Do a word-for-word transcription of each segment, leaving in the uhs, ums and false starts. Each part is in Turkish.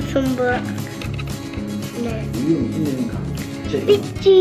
musun bu? Ne? Biliyor musun benim kanka? Çek. Bitti.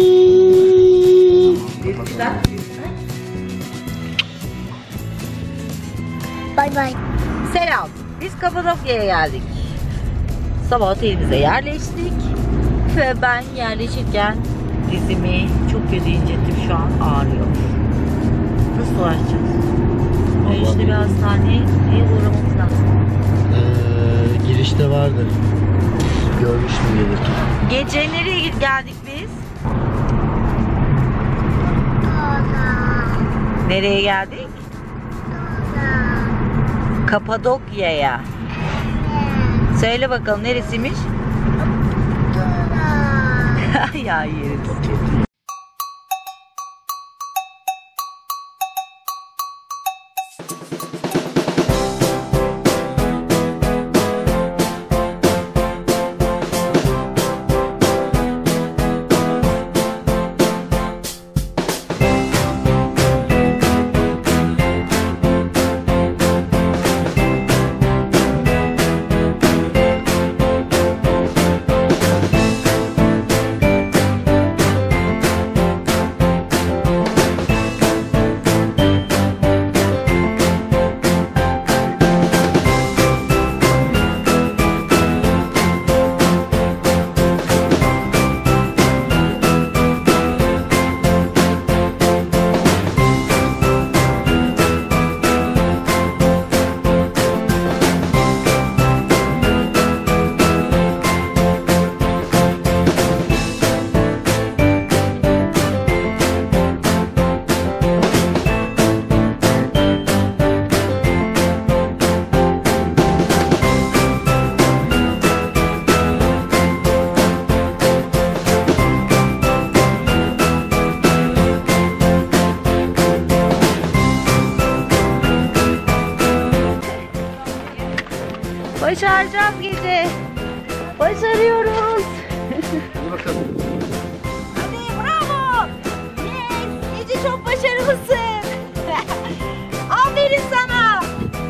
Bay bay. Selam. Biz Kapadokya'ya geldik. Sabah otelimize yerleştik. Ve ben yerleşirken dizimi çok kötü incittim, şu an ağrıyor. Nasıl uğraşacağız? Önce bir hastaneye uğramamız lazım. Ee, girişte vardı. Görmüştüm gelirken. Gece nereye geldik biz? Nereye geldik? Kapadokya'ya. Söyle bakalım neresiymiş? Ya yeriz. Başaracağız gece. Başarıyoruz. Hadi bakalım. Hadi bravo. Yes. Gece çok başarılısın. Aferin sana.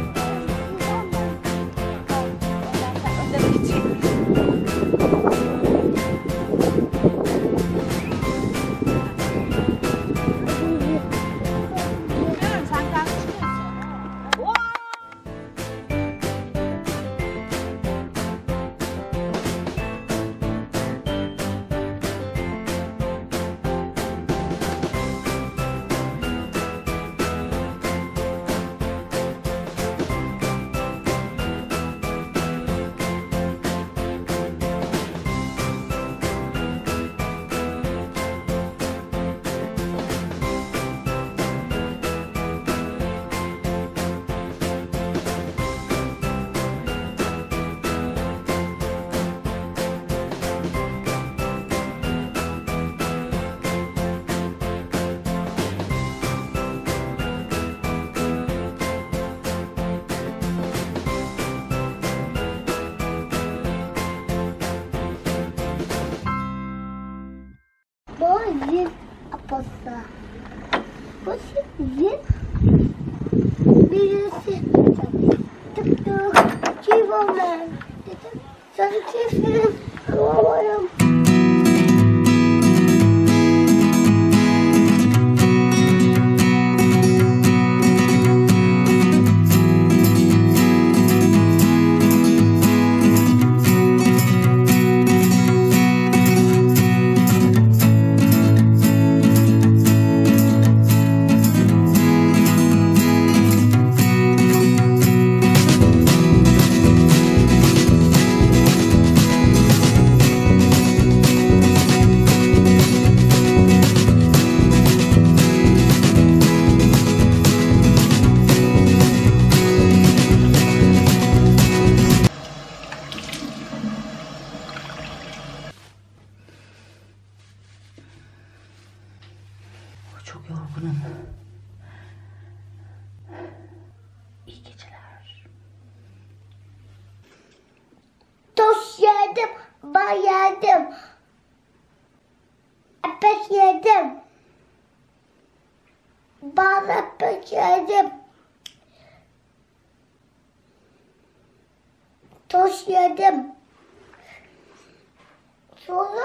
Bu zil apası. Bu zil birisi tık tık çivomen dedim. Sen kimsin? Alamıyorum. Çok yorgunum. İyi geceler. Tost yedim, bay yedim. Epek yedim. Bal epek yedim. Tost yedim. Sonra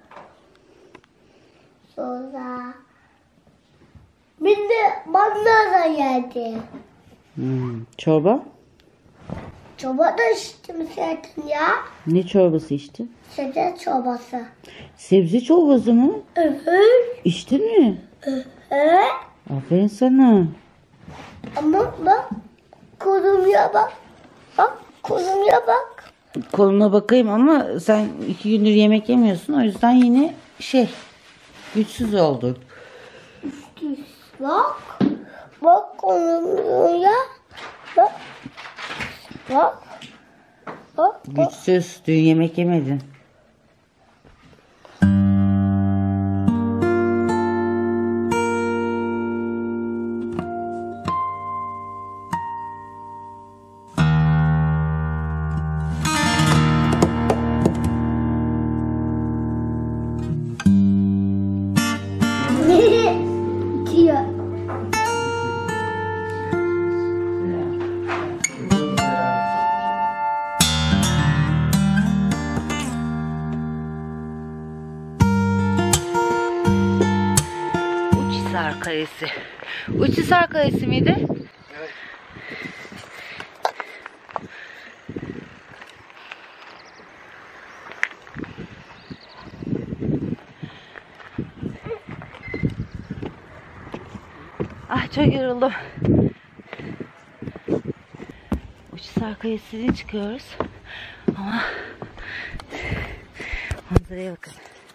sonra bir de manzara geldi. Hmm, çorba? Çorba da içtim zaten ya. Ne çorbası içtin? Sebze çorbası. Sebze çorbası mı? Evet. İçtin mi? Evet. Aferin sana. Ama bak kolumya bak. Bak kolumya bak. Koluna bakayım ama sen iki gündür yemek yemiyorsun. O yüzden yine şey güçsüz olduk. Bak. Bak kolumya. Bak. Bak. Bak. Bak. Güçsüz. Dün yemek yemedin. Diyor. Uçhisar Kalesi. Uçhisar Kalesi miydi? Evet. Ah çok yoruldum. Uçhisar Kalesi'ne çıkıyoruz. Ama manzaraya bakın.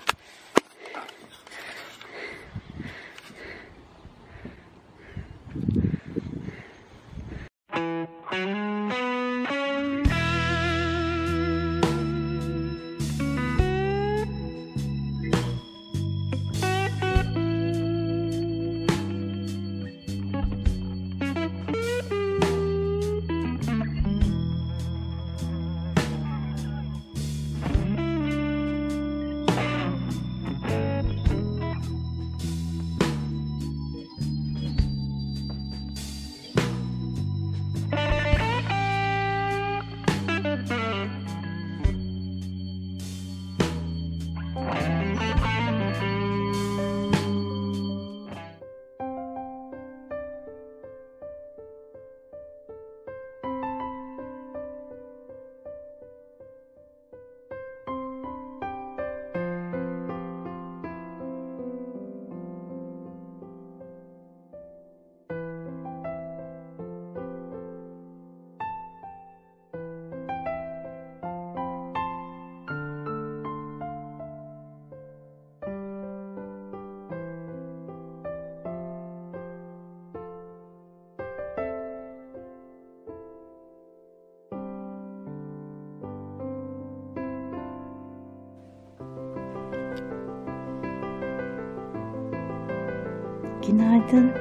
Günaydın.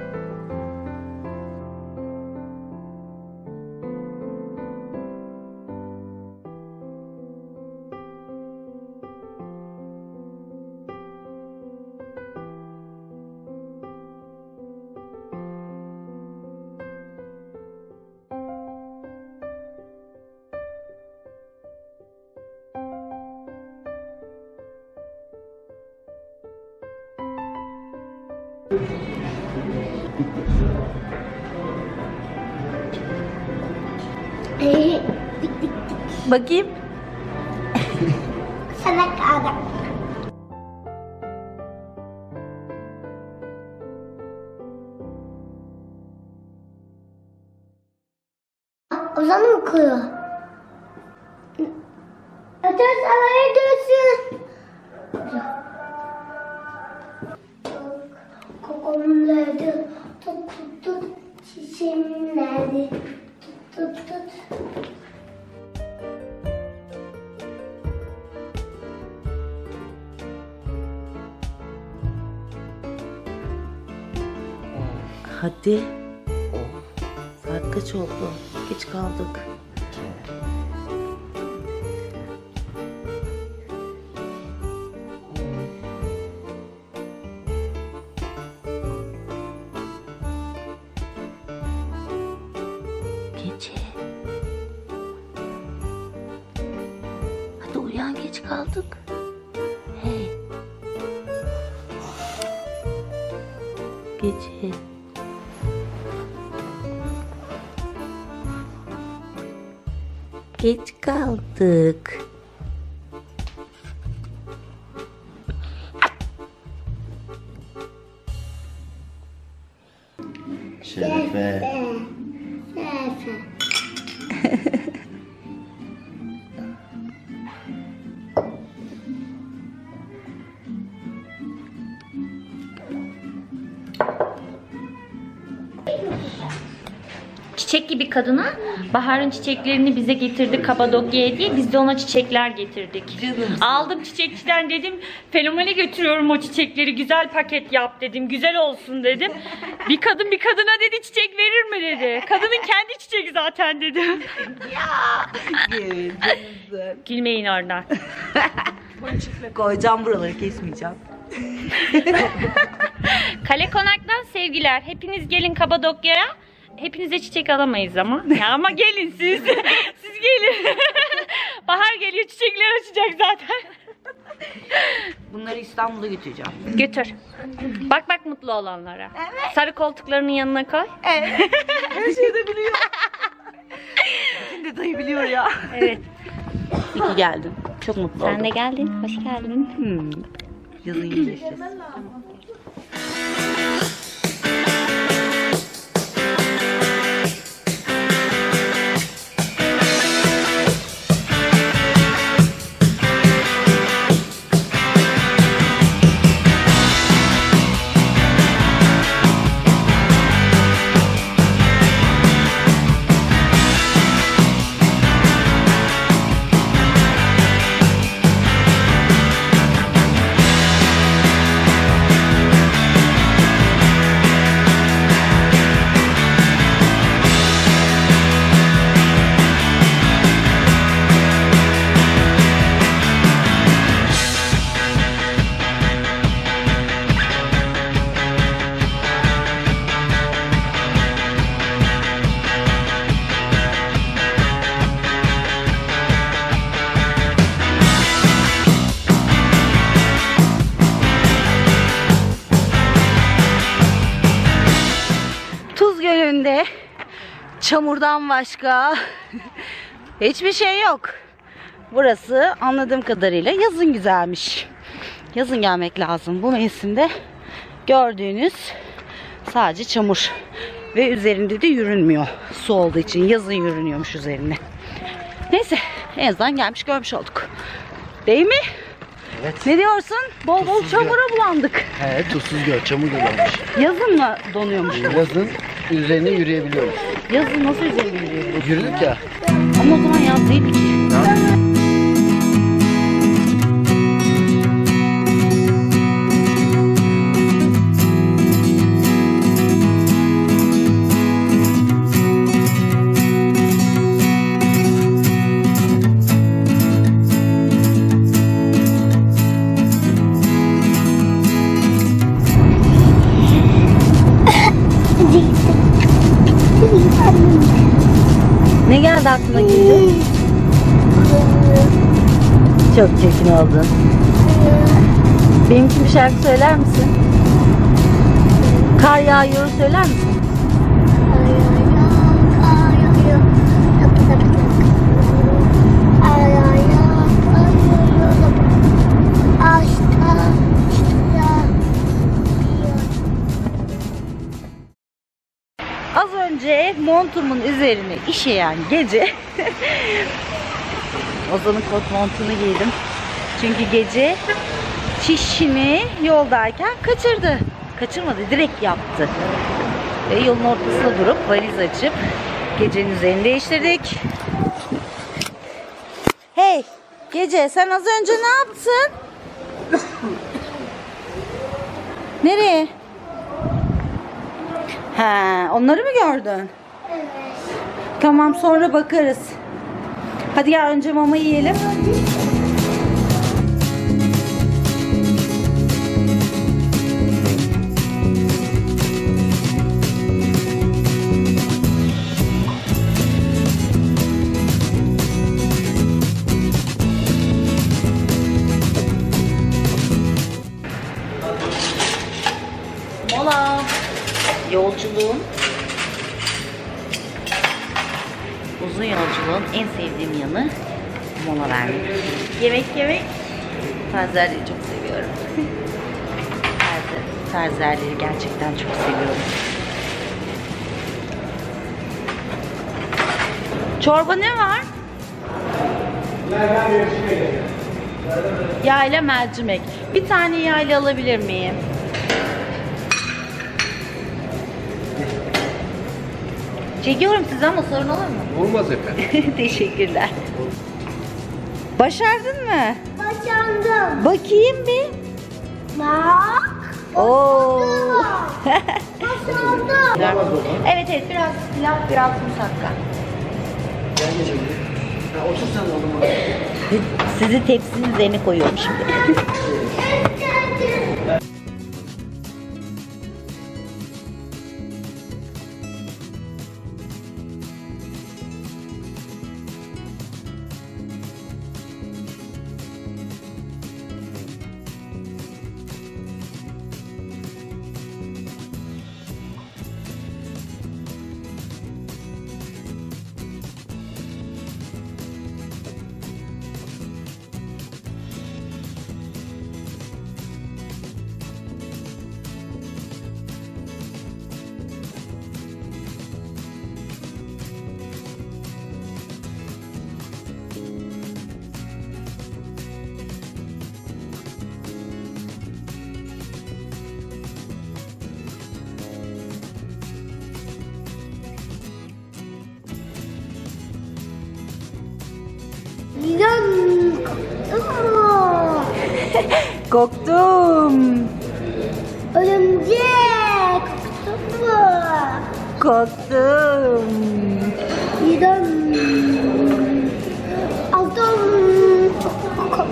Ee, Bakayım. sana kaldı. Ozan okuyor. Ötür havaya dönsün. Kokum nerede? Tut tut tut. Çiçeğim nerede? Tut tut tut. Hadi. Saat kaç oldu? Geç kaldık. Gece. Hadi uyan, geç kaldık. Gece. Geç kaldık. Şerefe. Şerefe. Çiçek gibi kadına baharın çiçeklerini bize getirdi Kapadokya'ya diye biz de ona çiçekler getirdik. Canım. Aldım çiçekçiden dedim fenomene götürüyorum o çiçekleri güzel paket yap dedim güzel olsun dedim. Bir kadın bir kadına dedi çiçek verir mi dedi. Kadının kendi çiçeği zaten dedim. Gülmeyin oradan. Koyacağım buraları, kesmeyeceğim. Kale Konak'tan sevgiler. Hepiniz gelin Kapadokya'ya. Hepinize çiçek alamayız ama. Ya ama gelin siz. Siz gelin. Bahar geliyor çiçekler açacak zaten. Bunları İstanbul'a götüreceğim. Götür. Bak bak mutlu olanlara. Evet. Sarı koltuklarının yanına koy. Evet. Her şeyi de biliyor. Şimdi dayı biliyor ya. Evet. İyi ki geldin. Çok mutlu oldum. Sen de geldin. Hoş geldin. Hmm. Yazın iyileşeceğiz. Tuz Gölü'nde çamurdan başka hiçbir şey yok. Burası anladığım kadarıyla yazın güzelmiş. Yazın gelmek lazım. Bu mevsimde gördüğünüz sadece çamur. Ve üzerinde de yürünmüyor. Su olduğu için yazın yürünüyormuş üzerine. Neyse, en azından gelmiş görmüş olduk. Değil mi? Evet. Ne diyorsun? Bol bol Tuzsuz çamura bulandık. He, tuzsuz göl, çamur göl olmuş. Yazın mı donuyormuş? Yazın üzerine yürüyebiliyoruz. Yazın nasıl üzerine yürüyebiliriz? Yürüdük ya. Ama o zaman yaz değildi ki. Ne geldi aklına Gülü? Çok çirkin oldun. Benim için bir şarkı söyler misin? Kar yağıyor söyler misin? Az önce montumun üzerine işeyen gece Ozan'ın kot montunu giydim. Çünkü gece çişini yoldayken kaçırdı. Kaçırmadı, direkt yaptı. Ve yolun ortasında durup valiz açıp gecenin üzerini değiştirdik. Hey Gece, sen az önce ne yaptın? Nereye? He, onları mı gördün? Evet. Tamam, sonra bakarız. Hadi gel önce mama yiyelim. Mola. Yolculuğun uzun yolculuğun en sevdiğim yanı mola vermek. Yemek yemek. Tarzerleri çok seviyorum. Tarzerleri gerçekten çok seviyorum. Çorba ne var? Yayla mercimek. Bir tane yayla alabilir miyim? Çekiyorum size ama sorun olur mu? Olmaz efendim. Teşekkürler. Başardın mı? Başardım. Bakayım bir. Bak. Oo. Başardım. Evet evet biraz pilav biraz musakka. Gel geçelim. Ya otur sen o zaman. Sizi tepsinin üzerine koyuyorum şimdi. Neden? Korktum. Örümcek. Korktun mu? Korktum. Neden? Adam. Çok korktum.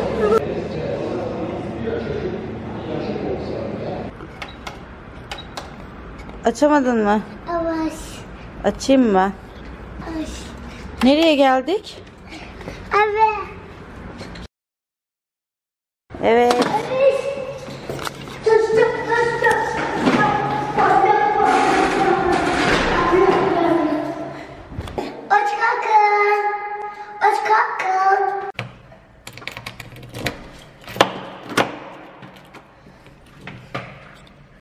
Açamadın mı? Avaş. Açayım mı? Avaş. Nereye geldik? Evet. Evet. Evet. Tut tut tut tut. Aç kalkın. Aç kalkın.